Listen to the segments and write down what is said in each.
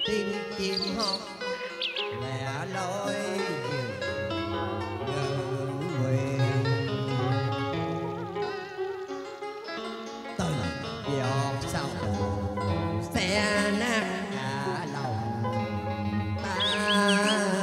tiếng chim hót lẻ loi dừng nguyện từng giọt sầu xe nát cả lòng ta,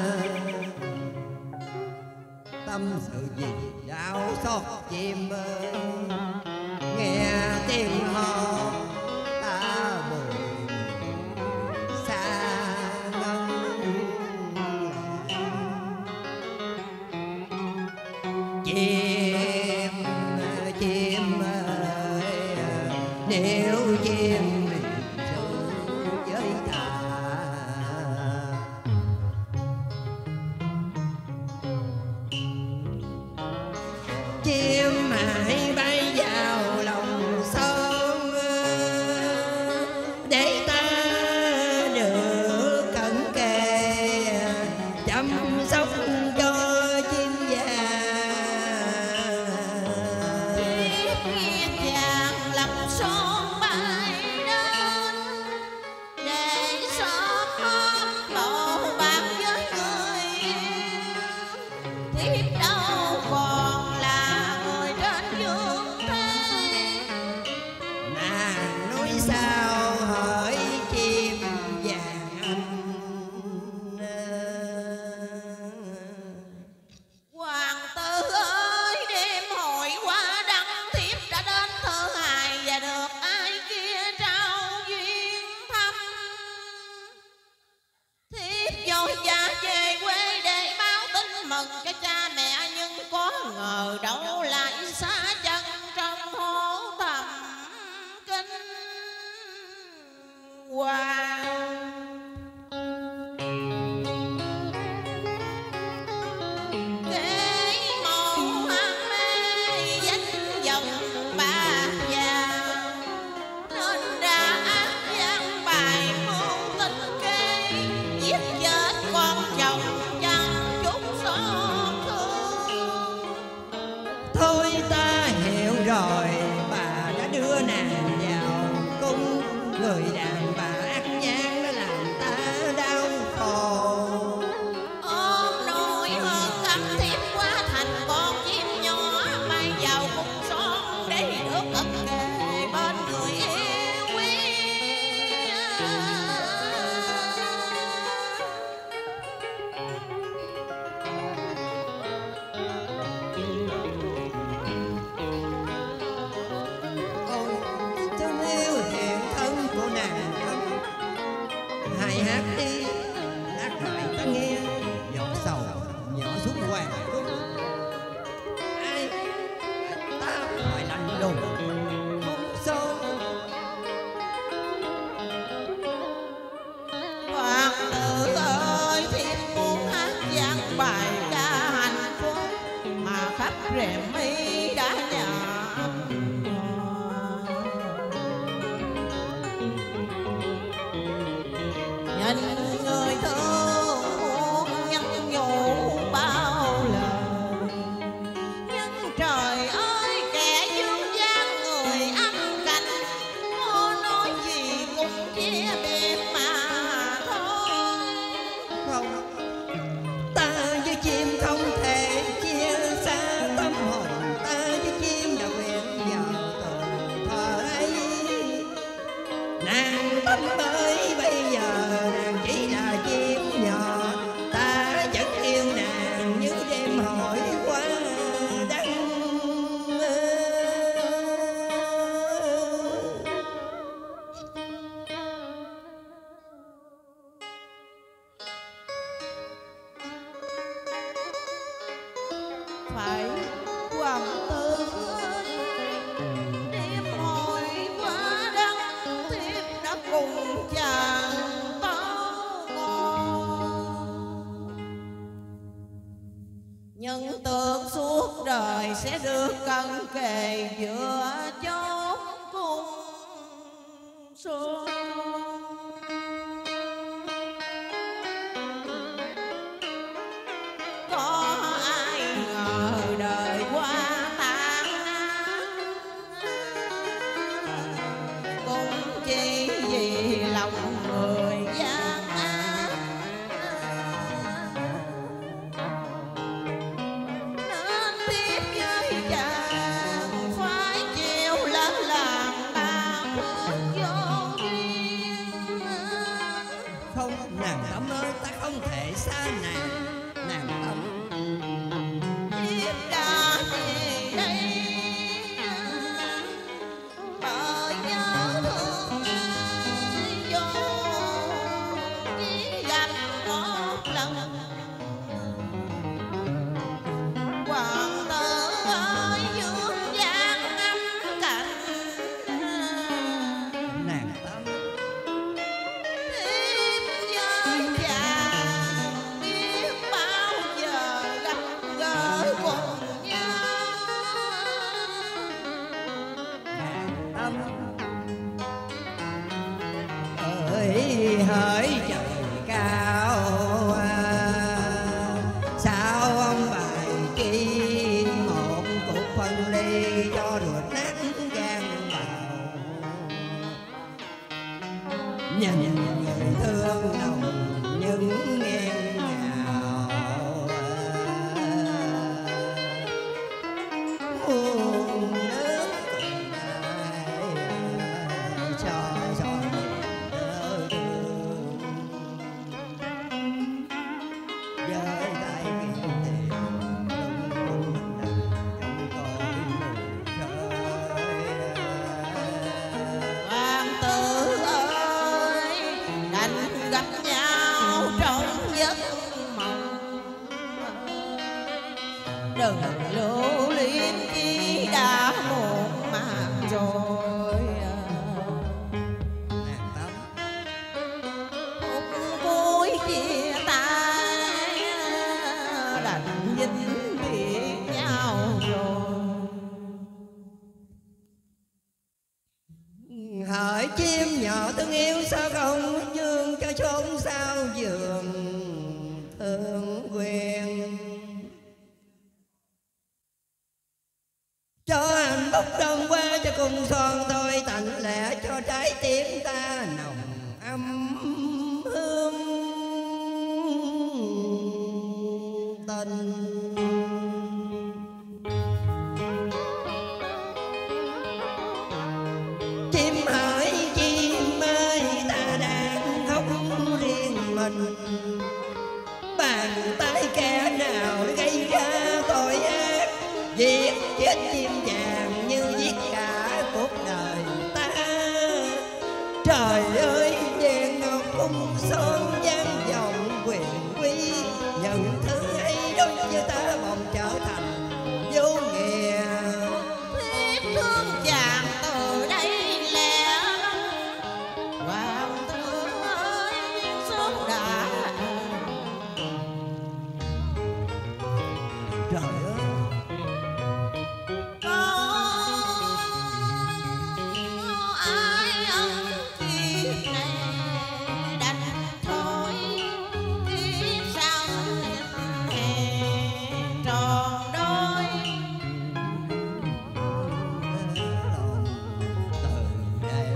tâm sự gì đau xót chim ơi, nghe tiếng hót ta buồn xa ngân. Chim chim ơi, nếu chim sự với ta, chim hãy bay vào lòng sông để ta được cận kề chăm sóc cho chim vàng. Chiếc vàng lập son bay đến để xót lộ bạc với người yêu, thiếp đâu còn là người trên dương thế. Nàng nói sao hỡi chim vàng anh, Hoàng tử ơi, đêm hội qua đăng thiếp đã đến thơ hài và được ai kia trao duyên thăm. Thiếp vội vã về quê để báo tin mừng cho cha mẹ, nhưng có ngờ đâu lại xa chân trong hố thầm kinh hoàng. Kế màu ham mê danh vọng bạc vàng, nên đã ác gian bài mưu tính kế, giết chết con chồng chẳng chút xót thương. thôi ta hiểu rồi, bà đã đưa nàng vào cung, người đàn bà ác nhang đã làm ta đau khổ. Ôm nỗi hơn căm thiếp quá thành con chim nhỏ, bay vào cung son để được cận kề bên người yêu quý. Ôi thương yêu hiện thân của nàng lắm, hãy hát đi hát lại ta nghe, giọt sầu nhỏ xuống hoàng cung. Ai ta phải lạnh lùng không sâu. Hoàng tử ơi, thiếp muốn hát vang bài ca hạnh phúc mà khắp rèm mi đã nhập. Nhìn người thương muốn nhắn nhủ bao lời, nhưng trời ơi kẻ dương gian người âm cạnh, có nói gì cũng chia biệt mà thôi. Không, ta với chim không thể chia xa tâm hồn, ta với chim đã nguyện vào từ thời ấy. Nàng tâm ơi bây giờ nàng chỉ là chim nhỏ, ta vẫn yêu nàng như đêm hội qua đăng. Phải hoàng tử ơi, đêm hội qua đăng thiếp đã cùng chàng táo ngọt, nhưng tưởng suốt đời sẽ được cận kề giữa chốn cung son. Có ai ngờ đời qua tan nát, cũng chỉ vì lòng người gian đừng lưu luyến chi đã muộn màng rồi. Nàng Tâm Phút cuối chia tay đành vĩnh biệt nhau rồi. hỡi chim nhỏ thương yêu sao không dương cho chốn sao giường thương quyền, cho hạnh phúc đông qua cho cùng son thôi tạnh lẽ cho trái tim ta nồng ấm hương tình. Chim hỡi chim ơi ta đang khóc riêng mình, bàn tay kẻ nào gây ra tội ác giết chết chim vàng như giết cả cuộc đời ta. Trời ơi đèn ngọc cung son vang vọng quyền quý, nhận thứ ấy đối với ta bỗng trở thành vô nghĩa. Thiếp thương chàng từ đây lẽ hoàng tử ơi sớm đã. Trời ơi Có ai ân kiếp này đành thôi, kiếp sau hẹn tròn đôi. từ đây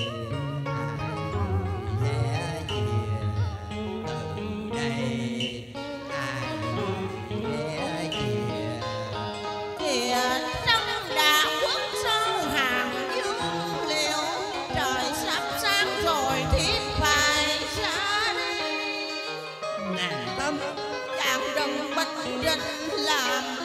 ai sẽ chia, từ đây ai sẽ chia. Kìa trăng đã khuất sâu hàng dương liệu, trời sắp sáng rồi thiếp phải xa đi. Nàng Tâm Chàng đừng bạch rình làm